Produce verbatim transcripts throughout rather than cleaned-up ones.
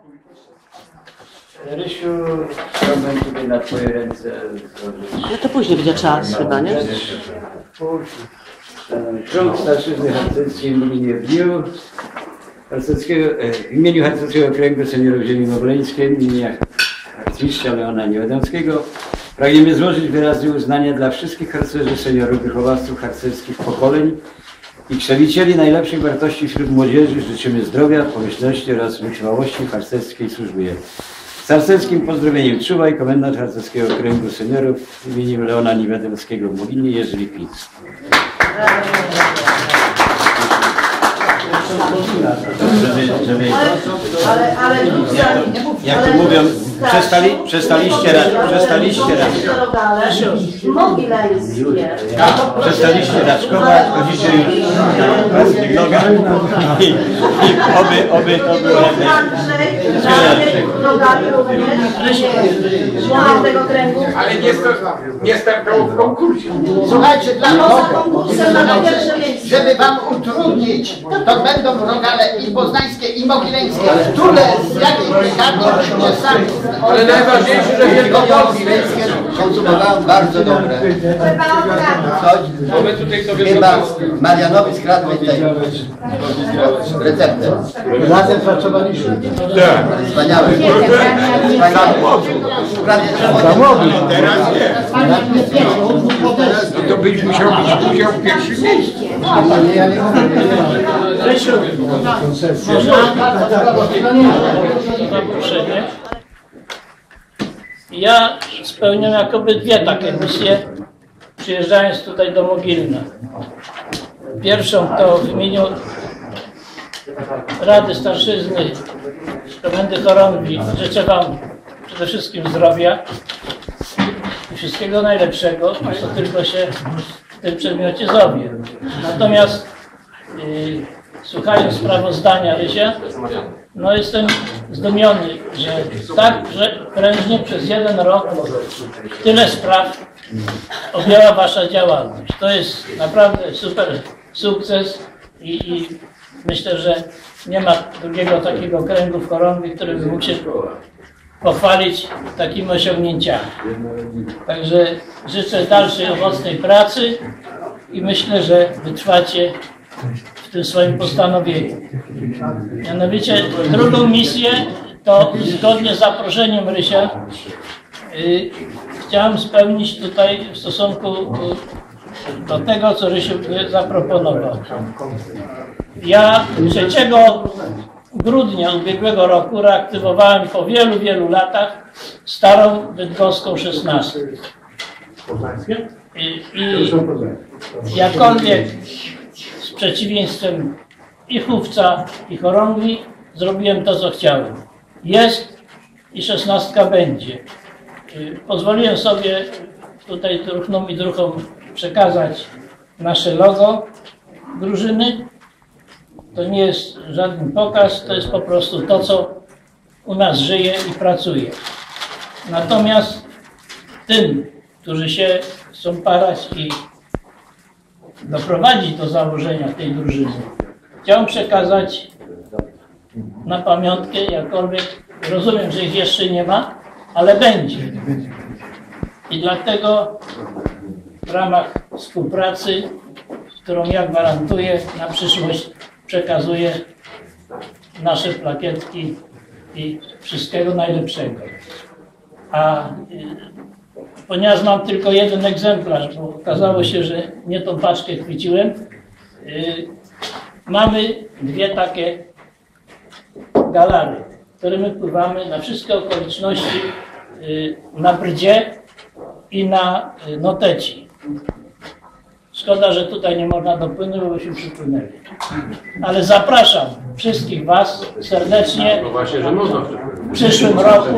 Rysiu, chciałbym tutaj na twoje ręce złożyć. No to później będzie czas chyba, nie? Krąg Starszyzny Harcerskiej w Lublinie w dniu harcerskiego, w imieniu Harcerskiego Okręgu Seniorów Ziemi Mogileńskiej w imieniu harcmistrza Leona Niewiadomskiego pragniemy złożyć wyrazy uznania dla wszystkich harcerzy, seniorów, wychowawców harcerskich pokoleń i przedstawicieli najlepszych wartości wśród młodzieży. Życzymy zdrowia, pomyślności oraz wytrwałości w harcerskiej służbie. Z harcerskim pozdrowieniem czuwaj komendant Harcerskiego Okręgu Seniorów w imieniu Leona Niewiadomskiego w Molinie, Jerzy Lipiński. Żeby, żeby, ale, ale, jak to mówią, przestali, przestaliście raz, przestaliście raz. Tak, przestaliście raczkować, chodzicie już na własnych nogach i, i oby, oby to było ale nie, nie startało w konkursie. Słuchajcie, dla żeby wam utrudnić, to będą rogale i poznańskie, i mogileńskie, które z jakiej brygady nie sami. Ale najważniejsze, że wielkopolskie konsumowałem bardzo dobre. Bo my tutaj sobie Chyba Marianowi skradły tej receptę. Razem pracowaliśmy. tak. Wspaniałe. Prawie Teraz nie. No to byś musiał być udział w pierwszym miejscu. Ja spełniam jakoby dwie takie misje, przyjeżdżając tutaj do Mogilna. Pierwszą to w imieniu Rady Starszyzny Komendy Chorągwi życzę wam przede wszystkim zdrowia i wszystkiego najlepszego, co tylko się w tym przedmiocie zrobię. Natomiast yy, słuchając sprawozdania Rysia, no jestem zdumiony, że tak że prężnie przez jeden rok tyle spraw objęła wasza działalność. To jest naprawdę super sukces i, i myślę, że nie ma drugiego takiego kręgu w Chorągwi, który by mógł się pochwalić takimi osiągnięciami. Także życzę dalszej owocnej pracy i myślę, że wytrwacie w tym swoim postanowieniu. Mianowicie drugą misję to zgodnie z zaproszeniem Rysia yy, chciałem spełnić tutaj w stosunku yy, do tego, co Rysiu zaproponował. Ja trzeciego grudnia ubiegłego roku reaktywowałem po wielu, wielu latach starą bydgoską szesnastkę. I, i jakkolwiek z przeciwieństwem i Chówca, i Chorągwi zrobiłem to, co chciałem. Jest i szesnastka będzie. Pozwoliłem sobie tutaj druhnom i druhom przekazać nasze logo drużyny. To nie jest żaden pokaz, to jest po prostu to, co u nas żyje i pracuje. Natomiast tym, którzy się chcą parać i doprowadzić do założenia tej drużyny, chciałem przekazać na pamiątkę, jakkolwiek rozumiem, że ich jeszcze nie ma, ale będzie. I dlatego w ramach współpracy, którą ja gwarantuję na przyszłość, przekazuję nasze plakietki i wszystkiego najlepszego. A y, ponieważ mam tylko jeden egzemplarz, bo okazało się, że nie tą paczkę chwyciłem, y, mamy dwie takie galary, którymi pływamy na wszystkie okoliczności y, na Brdzie i na y, Noteci. Szkoda, że tutaj nie można dopłynąć, bo byśmy przypłynęli. Ale zapraszam wszystkich was serdecznie No właśnie, że można. w przyszłym roku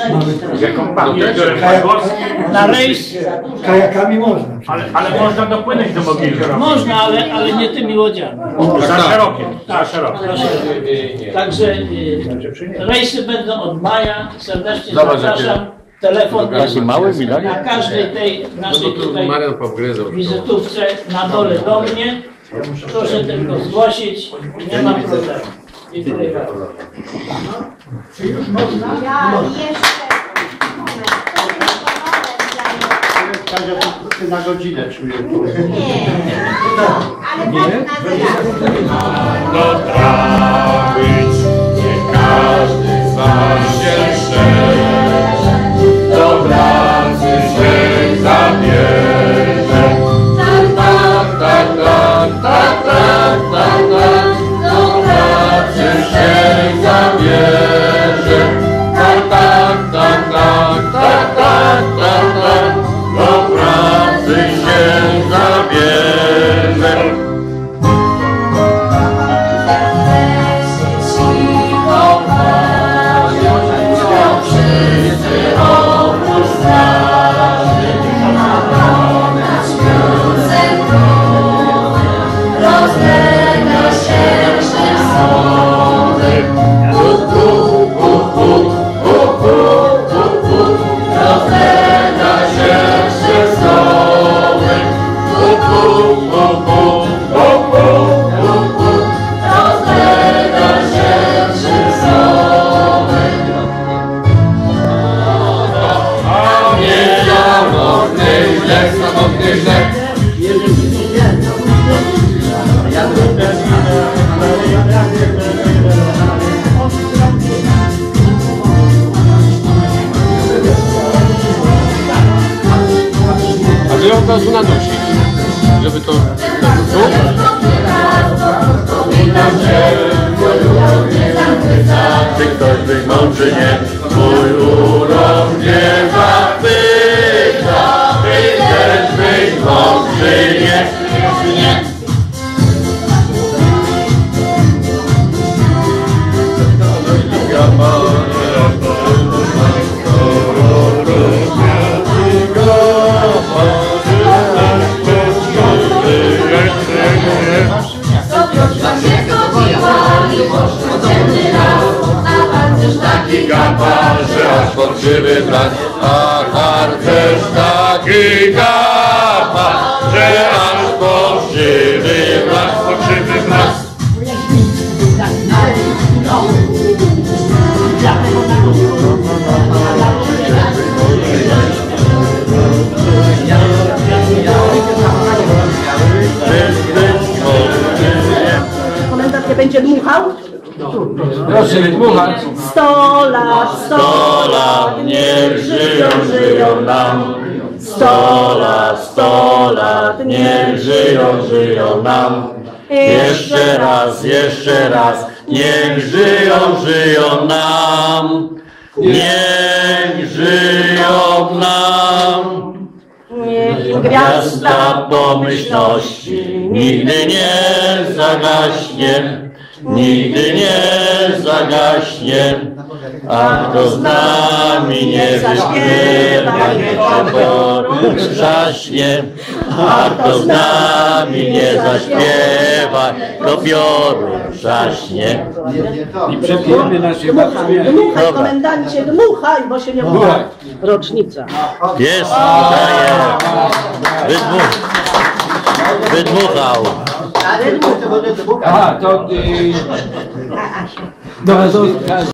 na rejs. Kajakami można. Ale, ale można dopłynąć do Mogilna. Można, ale, ale nie tymi łodziami. Za szerokie. Za szerokie. Także y, rejsy będą od maja. Serdecznie zapraszam. Telefon jest na każdej tej naszej tutaj wizytówce na dole do mnie. Proszę tylko zgłosić, nie ma problemu. Dziękuję bardzo. Czy już można? Ja jeszcze moment, to tylko moment Kazia, ty na godzinę czuję. Nie, ale tak na zegarek. Potrafić nie każdy z was się szczerze, do pracy się zabierze. Tak, tak, tak, tak, tak, tak, tak, tak, do pracy się zabierze. Tak, tak, tak, tak, tak, tak, tak, tak, do pracy się zabierze. A wy ją od razu nanosić, żeby to... Czy ktoś być mądrzy nie, mój urok nie zapyta, ty też być mądrzy nie. Taki gapa, że aż pokrzywy brak, a harcerz taki gapa, że aż pokrzywy brak, pokrzywy brak. Komendant nie będzie dmuchał? Proszę dmuchać. Sto lat, Sto lat niech żyją, żyją nam. Sto lat, sto lat niech żyją, żyją nam. Jeszcze raz, jeszcze raz, niech żyją, żyją nam. Niech żyją nam. Niech Gwiazda pomyślności nigdy nie zagaśnie. Nigdy nie zagaśnie, a kto z nami nie zaśpiewa, niech się poruszaśnie. A kto z nami nie zaśpiewa, to piorun rzaśnie. I przepijemy nasze Dmuchaj, dmuchaj, Dobra. komendancie, dmuchaj, bo się nie uda. Rocznica. Jest, daje. Wydmuch. Wydmuchał. Ale to Aha, to... Yy, no, to